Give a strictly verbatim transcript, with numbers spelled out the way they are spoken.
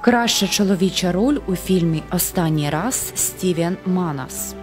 Краща чоловіча роль у фільмі «Останній раз» – Стівен Манас.